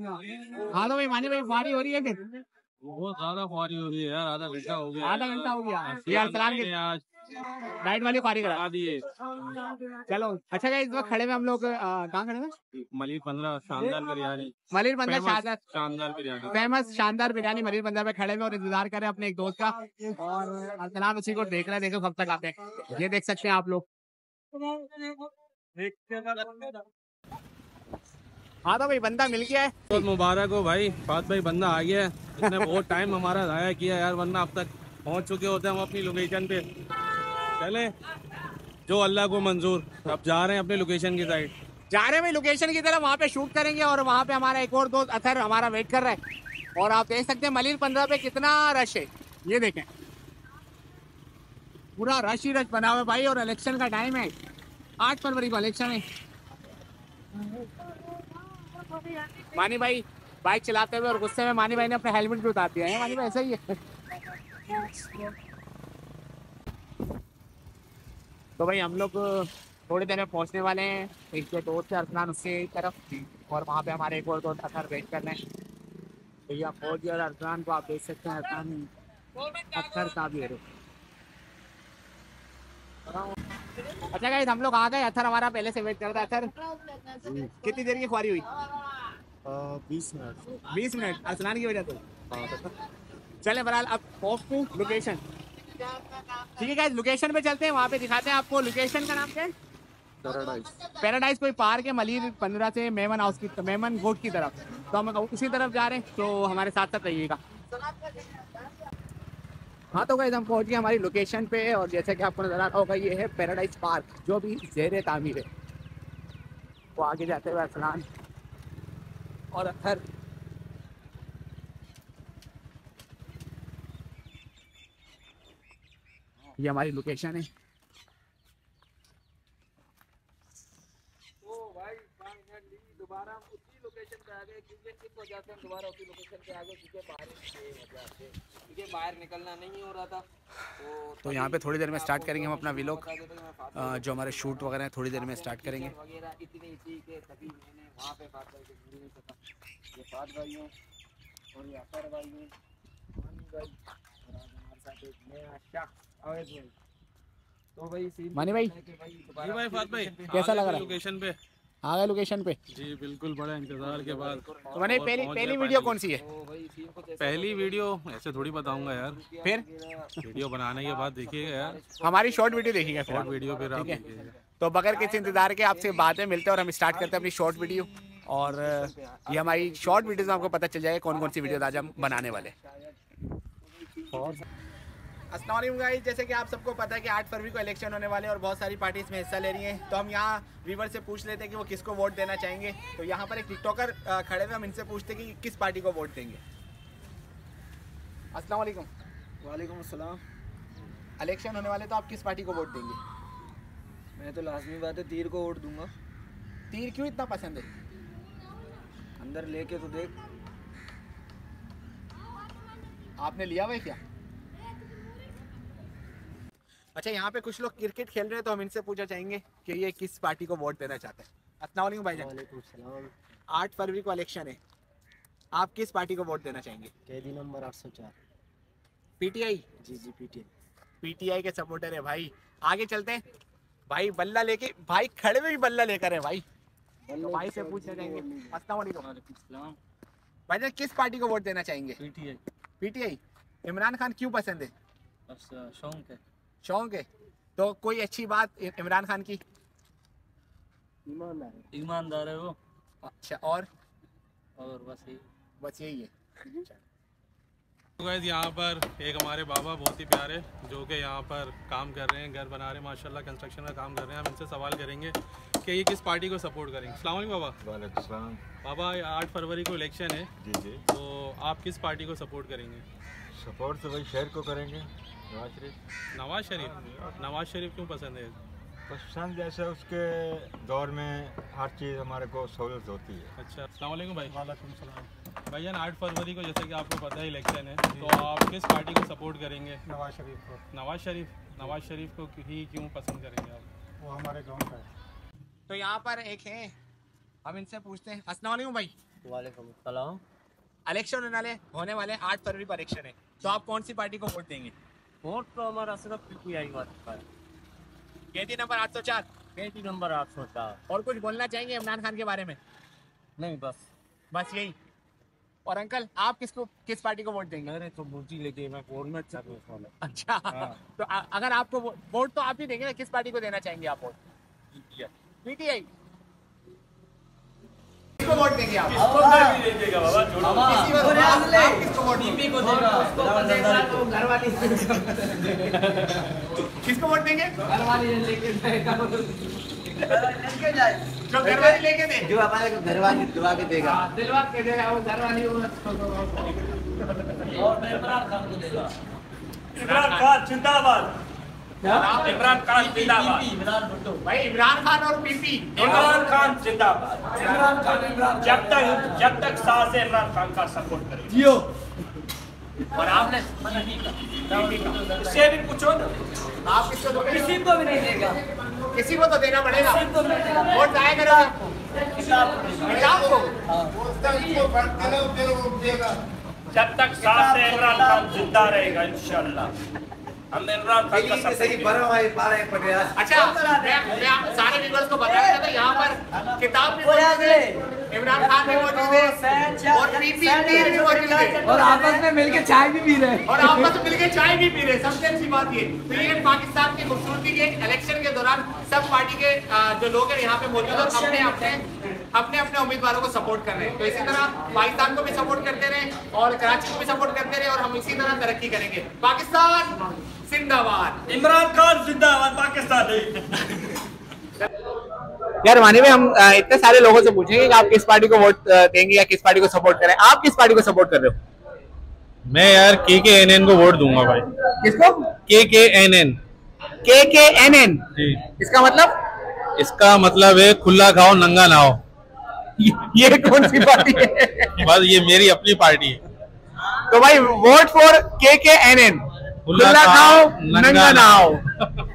हाँ तो भाई मानी भाई फारी हो रही है कि बहुत ज्यादा ख्वारी हो रही है यार, आधा घंटा हो गया। आधा घंटा हो गया ये अरसलान की आज डाइट वाली फारी करा दिए। चलो अच्छा गाइस इस वक्त खड़े में हम लोग कहाँ खड़े हैं मलिर 15 शानदार बिरयानी, मलिर बंदर शानदार शानदार बिरयानी, फेमस शानदार बिरयानी मलिर बंदर पे खड़े में और इंतजार कर रहे हैं अपने एक दोस्त का और अरसलान उसी को देख रहे हैं। देखो कब तक आते हैं ये देख सकते हैं आप लोग। हाँ तो भाई बंदा मिल गया है। बहुत मुबारक हो भाई, फात भाई बंदा आ गया है। इसने बहुत टाइम हमारा ज़ाया किया यार, वरना अब तक पहुंच चुके होते हम अपनी लोकेशन पे। चले जो अल्लाह को मंजूर। अब जा रहे हैं अपनी लोकेशन की साइड, जा रहे हैं भाई लोकेशन की तरफ, वहाँ पे शूट करेंगे और वहाँ पे हमारा एक और दोस्त अथर हमारा वेट कर रहा है। और आप देख सकते हैं मलिर 15 पे कितना रश है, ये देखें पूरा रश ही रश बना हुआ है भाई। और इलेक्शन का टाइम है, 8 फरवरी को इलेक्शन है। मानी भाई बाइक चलाते हुए और गुस्से में मानी भाई ने अपने हेलमेट भी उतार दिया है। मानी भाई ऐसा ही है। तो भाई हम लोग थोड़ी देर में पहुंचने वाले हैं। एक जो दोस्त है अरसलान उसके तरफ और वहाँ पे हमारे एक और दोस्त अथर वेट कर रहे हैं। भैया पहुंच गया और अरसलान को आप देख सकते हैं अरसलान अथर का भी है। अच्छा गाइस हम लोग आ गए, अथर हमारा पहले से वेट कर रहा है। अथर कितनी देर की ख्वारी हुई? 20 मिनट। 20 मिनट अरसलान की वजह से। चले बहरहाल अब ऑफ टू लोकेशन। ठीक है गाइस लोकेशन पे चलते हैं, वहाँ पे दिखाते हैं आपको। लोकेशन का नाम क्या है? पैराडाइज कोई पार्क है मलिर 15 से मेमन हाउस की मेमन गोट की तरफ। तो हम उसी तरफ जा रहे हैं, तो हमारे साथ साथ रहिएगा। हाँ तो गाइस हम पहुँच गए हमारी लोकेशन पे और जैसे कि आपको नजर आ रहा होगा ये है पैराडाइज पार्क जो भी ज़ेर तामीर है। वो आगे जाते हुए अरसलान और अथर ये हमारी लोकेशन है। तो भाई फाइनली दोबारा हम उसी लोकेशन पे आ गए, क्योंकि इस वजह से हम दोबारा उसी लोकेशन पे आ गए क्योंकि बारिश की वजह से, क्योंकि बाहर निकलना नहीं हो रहा था। तो यहाँ पे थोड़ी देर में स्टार्ट करेंगे हम अपना व्लॉग, जो हमारे शूट वगैरह हैं थोड़ी देर में स्टार्ट करेंगे। वगैरह इतनी थी कि तभी मैंने वहाँ पे बात करके भूल नहीं सका। ये फात भाई हैं और ये अफर भाई हैं, मानी भाई और आज हमारे साथ एक नया शख्स अवैध भाई। तो भाई मानी भाई भाई फात भाई कैसा लग रहा है? लोकेशन पे आ गए लोकेशन पे जी बिल्कुल, बड़ा इंतजार के बाद। तो मैंने पहली वीडियो कौन सी है? पहली वीडियो ऐसे थोड़ी बताऊंगा यार, फिर वीडियो बनाने के बाद देखिएगा यार, हमारी शॉर्ट वीडियो देखिएगा फिर शॉर्ट आप। वीडियो फिर आप ठीक है। देखिएगा। तो बगैर किसी इंतजार के आपसे बातें मिलते हैं और हम स्टार्ट करते हैं अपनी शॉर्ट वीडियो। और ये हमारी शॉर्ट वीडियोस में आपको पता चल जाएगा कौन कौन सी वीडियो आज हम बनाने वाले हैं। अस्सलाम वालेकुम गाइस, जैसे कि आप सबको पता है कि 8 फरवरी को इलेक्शन होने वाले हैं और बहुत सारी पार्टी इसमें हिस्सा ले रही हैं। तो हम यहाँ व्यूवर से पूछ लेते हैं कि वो किसको वोट देना चाहेंगे। तो यहाँ पर एक टिकटॉकर खड़े हुए, हम इनसे पूछते हैं कि किस पार्टी को वोट देंगे। अस्सलाम वालेकुम। वालेकुम अस्सलाम। इलेक्शन होने वाले तो आप किस पार्टी को वोट देंगे? मैं तो लाजमी बात है तीर को वोट दूंगा। तीर क्यों इतना पसंद है? अंदर लेके तो देख। आपने लिया हुआ है क्या? अच्छा यहाँ पे कुछ लोग क्रिकेट खेल रहे हैं, तो हम इनसे पूछना चाहेंगे कि ये किस पार्टी को वोट देना चाहते हैं। अस्सलाम वालेकुम भाईजान। वालेकुम सलाम। 8 फरवरी को इलेक्शन है, आप किस पार्टी को वोट देना चाहेंगे? कैदी नंबर 804। पीटीआई? जी जी पीटीआई। पीटीआई के सपोर्टर है भाई। आगे चलते हैं भाई, बल्ला लेके भाई खड़े में भी बल्ला लेकर है भाई। तो भाई से पूछना चाहेंगे। अस्सलाम वालेकुम भाईजान, किस पार्टी को वोट देना चाहेंगे? पीटीआई। पीटीआई। इमरान खान क्यों पसंद है? बस शौक है। शौक है। तो कोई अच्छी बात इमरान खान की? ईमानदार है वो। अच्छा और बस यही है। तो गाइस यहाँ पर एक हमारे बाबा बहुत ही प्यारे जो कि यहाँ पर काम कर रहे हैं, घर बना रहे हैं माशाल्लाह, कंस्ट्रक्शन का काम कर रहे हैं। हम इनसे सवाल करेंगे कि ये किस पार्टी को सपोर्ट करेंगे। अस्सलाम वालेकुम बाबा। वालेकुम सलाम। बाबा 8 फरवरी को इलेक्शन है, जी जी। तो आप किस पार्टी को सपोर्ट करेंगे? सपोर्ट तो भाई शहर को करेंगे, नवाज शरीफ। नवाज शरीफ। नवाज शरीफ क्यों पसंद है? पसंद जैसे उसके दौर में हर चीज़ हमारे को सहूलत होती है। अच्छा अस्सलाम वालेकुम भाई। वालेकुम सलाम। भाईजान 8 फरवरी को जैसे कि आपको पता है इलेक्शन है, तो आप किस पार्टी को सपोर्ट करेंगे? नवाज शरीफ को। नवाज शरीफ। नवाज शरीफ को ही क्यों पसंद करेंगे आप? वो हमारे गांव का है। तो यहाँ पर एक है, हम इनसे पूछते हैं। अस्सलाम वालेकुम भाई, वालेकुम सलाम। इलेक्शन होने वाले 8 फरवरी पर इलेक्शन है, तो आप कौन सी पार्टी को वोट देंगे? वोट तो हमारा सिर्फ पीपी आई बात है। केटी नंबर 804। पेटी नंबर 804। और कुछ बोलना चाहेंगे इमरान खान के बारे में? नहीं बस यही। और अंकल आप किस पार्टी को वोट देंगे? मैंने तो बूटी लेके मैं गवर्नमेंट सर्विस वाला। अच्छा तो अगर आपको वोट तो आप ही देंगे ना, किस पार्टी को देना चाहेंगे आप वोट? पीटीआई। किसको वोट देंगे आप? बाबा आप किसको वोट देंगे? को देगा, घरवाली किसको वोट देंगे? घरवाली लेके जाएगा, जो घरवाली लेके दे, जो हमारे को घरवाली दिलवा के देगा। दिलवा के देगा वो घरवाली। और मैं इमरान खान को देगा। इमरान खान जिंदाबाद। इमरान खान जिंदाबाद। इमरान भुट्टो भाई इमरान खान और पीपी। इमरान खान जिंदाबाद। जब तक सांस है इमरान खान का सपोर्ट करें। जियो। और आपने इससे भी पूछो ना, आप किसको दोगे? किसी को भी नहीं देगा। किसी को तो देना पड़ेगा। वोट जाया करो किताब को। जब तक सांस है इमरान खान जिंदा रहेगा इंशाल्लाह। हम इमरान खान का सपोर्ट। अच्छा मैं सारे व्यूअर्स को बता रहा था, यहाँ पर किताब भी मौजूद है, इमरान खान भी मौजूद है और पीपी भी मौजूद है, और आपस में मिलके चाय भी पी रहे। और आपस में मिलकर चाय भी पी रहे। सबसे अच्छी बात ये तो ये पाकिस्तान की खूबसूरती के इलेक्शन के दौरान सब पार्टी के जो लोग हैं यहाँ पे मौजूद है, अपने अपने उम्मीदवारों को सपोर्ट कर रहे हैं। तो इसी तरह पाकिस्तान को भी सपोर्ट करते रहे और कराची को भी सपोर्ट करते रहे और हम इसी तरह तरक्की करेंगे। पाकिस्तान जिंदाबाद। इमरान खान जिंदाबाद। पाकिस्तान यार मानी में हम इतने सारे लोगों से पूछेंगे कि आप किस पार्टी को वोट देंगे या किस पार्टी को सपोर्ट करें। आप किस पार्टी को सपोर्ट कर रहे हो? मैं यार KKNN को वोट दूंगा भाई। किसको? KKNN। KKNN जी, इसका मतलब? इसका मतलब है खुला खाओ नंगा नाओ। ये कौन सी पार्टी है? बस ये मेरी अपनी पार्टी है। तो भाई वोट फॉर KKNN। खुला खाओ नंगा नाओ।